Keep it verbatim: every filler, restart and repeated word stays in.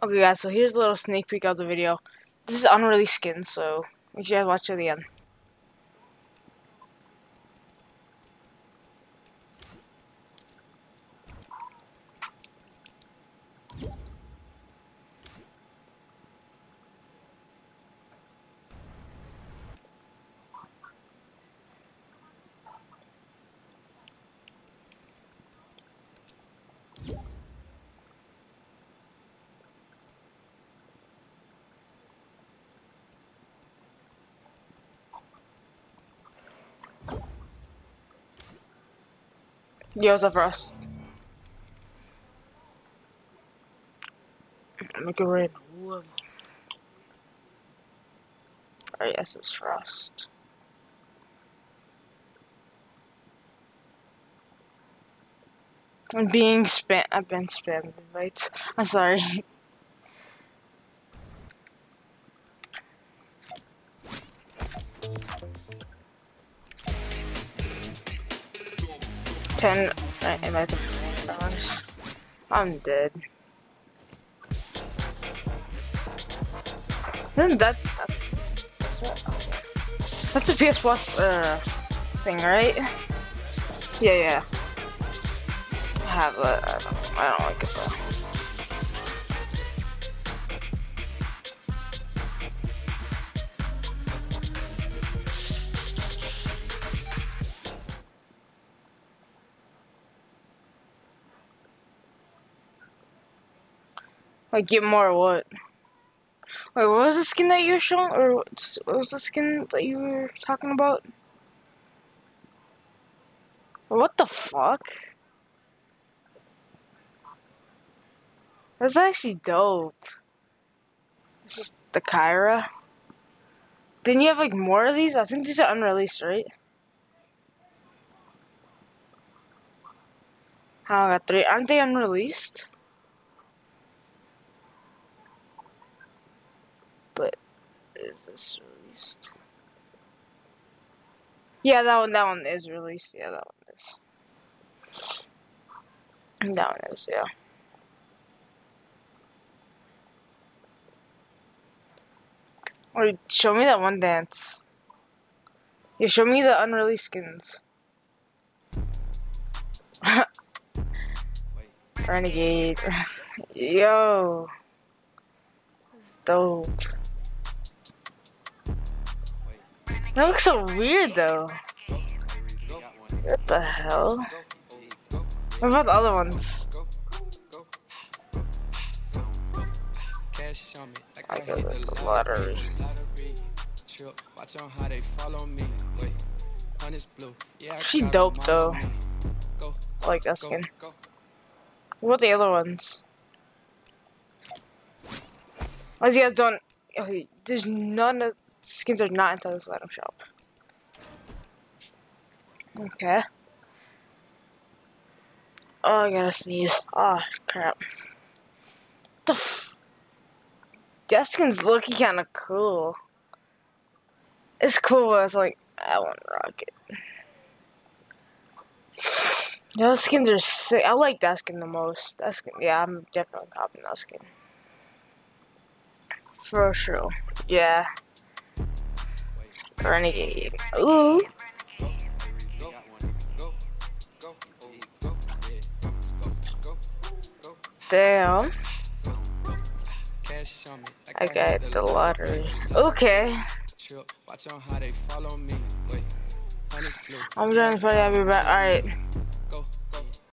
Okay, guys, so here's a little sneak peek of the video. This is unreleased skin, so make sure you guys watch to the end. Yo, what's up, Rust? Make it rain. Alright, yes, it's Frost. I'm being spam. I've been spammed invites. I'm sorry. Ten uh, invites. I'm dead. Isn't that, that's, that that's a P S Plus uh thing, right? Yeah, yeah. I have that. I don't, I don't like it though. Like, get more what? Wait, what was the skin that you were showing? Or what was the skin that you were talking about? What the fuck? That's actually dope. This is the Kyra. Didn't you have like more of these? I think these are unreleased, right? Oh, I got three. Aren't they unreleased? But is this released? Yeah, that one. That one is released. Yeah, that one is. That one is. Yeah. Wait, show me that one dance. Yeah, show me the unreleased skins. Renegade. Yo. That's dope. That looks so weird though. What the hell? What about the other ones? I go to the lottery. She dope though. I like that skin. What the other ones? As you guys don't, okay, there's none of skins are not inside this item shop. Okay. Oh, I gotta sneeze. Oh crap. What the f that skin's looking kind of cool. It's cool, but it's like I want to rock it. Those skins are sick. I like that skin the most. That skin, yeah, I'm definitely copying that skin. For sure. Yeah. Renegade. Ooh. Damn. I got the lottery. Okay. I'm trying to find out. Alright.